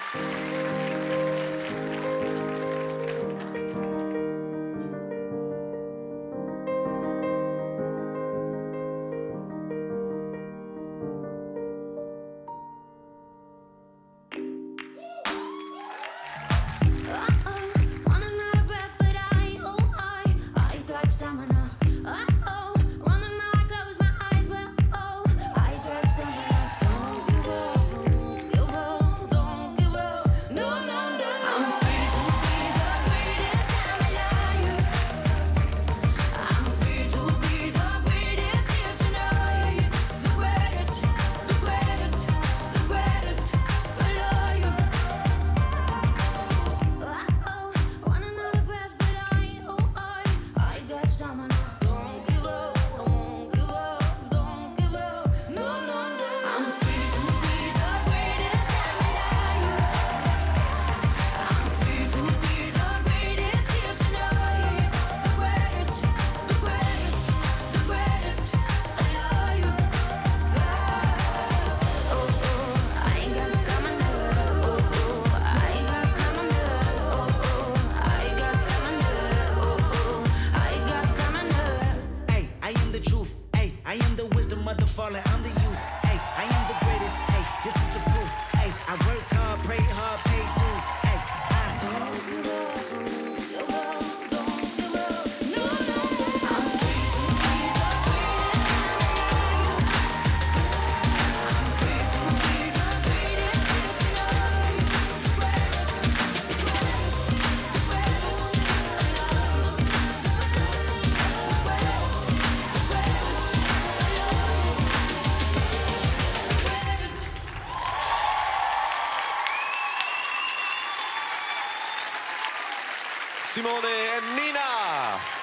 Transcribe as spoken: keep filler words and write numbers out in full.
I am the wisdom of the fallen, I'm the youth. Hey, I am the greatest. Hey, this is the proof. Hey, I work hard, pray hard, pay dues. Hey, I don't give up, don't give up, don't give up. No, no, no. I'm free to be the greatest. I'm free to be the greatest. Here tonight, the greatest, the greatest, the greatest. I love you. The greatest, the greatest. Simone en Nina.